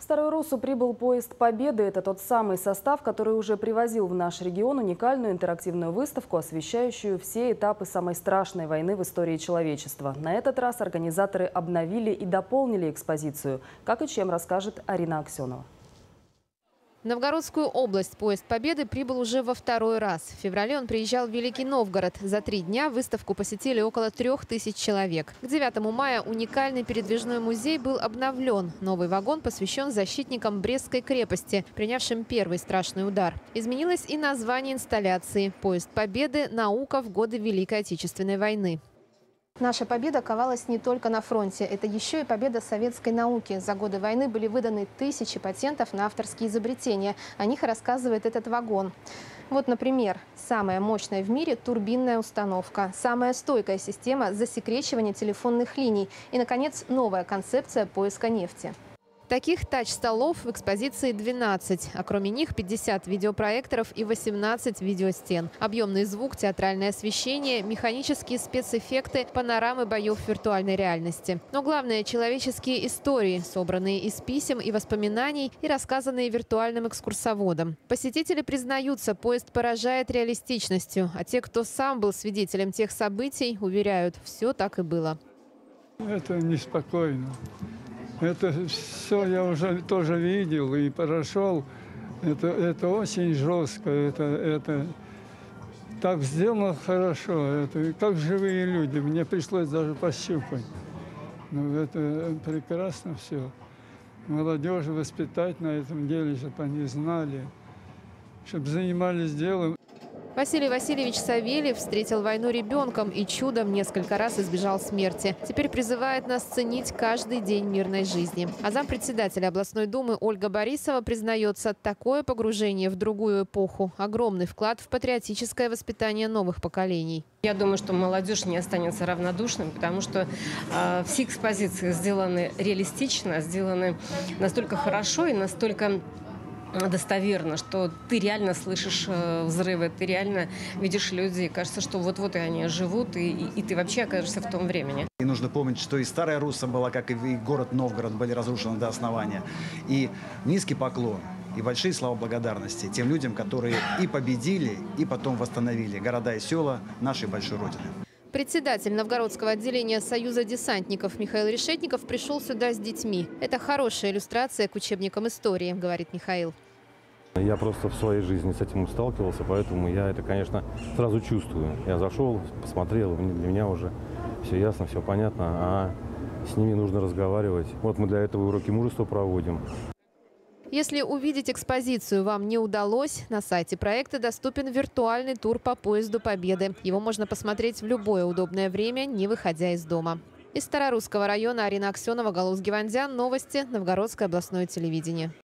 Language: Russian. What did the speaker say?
В Старую Руссу прибыл поезд «Победы». Это тот самый состав, который уже привозил в наш регион уникальную интерактивную выставку, освещающую все этапы самой страшной войны в истории человечества. На этот раз организаторы обновили и дополнили экспозицию. Как и чем, расскажет Арина Аксенова. В Новгородскую область поезд «Победы» прибыл уже во второй раз. В феврале он приезжал в Великий Новгород. За 3 дня выставку посетили около 3000 человек. К 9 мая уникальный передвижной музей был обновлен. Новый вагон посвящен защитникам Брестской крепости, принявшим первый страшный удар. Изменилось и название инсталляции «Поезд Победы. Наука в годы Великой Отечественной войны». Наша победа ковалась не только на фронте. Это еще и победа советской науки. За годы войны были выданы тысячи патентов на авторские изобретения. О них рассказывает этот вагон. Вот, например, самая мощная в мире турбинная установка, самая стойкая система засекречивания телефонных линий и, наконец, новая концепция поиска нефти. Таких тач-столов в экспозиции 12, а кроме них 50 видеопроекторов и 18 видеостен. Объемный звук, театральное освещение, механические спецэффекты, панорамы боев в виртуальной реальности. Но главное – человеческие истории, собранные из писем и воспоминаний и рассказанные виртуальным экскурсоводом. Посетители признаются, поезд поражает реалистичностью, а те, кто сам был свидетелем тех событий, уверяют, все так и было. Это неспокойно. Это все я уже тоже видел и прошел. Это очень жестко. Это так сделано хорошо. Это как живые люди. Мне пришлось даже пощупать. Но это прекрасно все. Молодежь воспитать на этом деле, чтобы они знали, чтобы занимались делом. Василий Васильевич Савельев встретил войну ребенком и чудом несколько раз избежал смерти. Теперь призывает нас ценить каждый день мирной жизни. А зампредседателя областной думы Ольга Борисова признается, такое погружение в другую эпоху – огромный вклад в патриотическое воспитание новых поколений. Я думаю, что молодежь не останется равнодушным, потому что все экспозиции сделаны реалистично, сделаны настолько хорошо и настолько достоверно, что ты реально слышишь взрывы, ты реально видишь людей. Кажется, что вот-вот и они живут, и ты вообще окажешься в том времени. И нужно помнить, что и Старая Русса была, как и город Новгород, были разрушены до основания. И низкий поклон, и большие слова благодарности тем людям, которые и победили, и потом восстановили города и села нашей большой Родины. Председатель новгородского отделения Союза десантников Михаил Решетников пришел сюда с детьми. Это хорошая иллюстрация к учебникам истории, говорит Михаил. Я просто в своей жизни с этим сталкивался, поэтому я это, конечно, сразу чувствую. Я зашел, посмотрел, для меня уже все ясно, все понятно, а с ними нужно разговаривать. Вот мы для этого уроки мужества проводим. Если увидеть экспозицию вам не удалось, на сайте проекта доступен виртуальный тур по поезду Победы. Его можно посмотреть в любое удобное время, не выходя из дома. Из Старорусского района Арина Аксенова, Галуз Гевандян. Новости. Новгородское областное телевидение.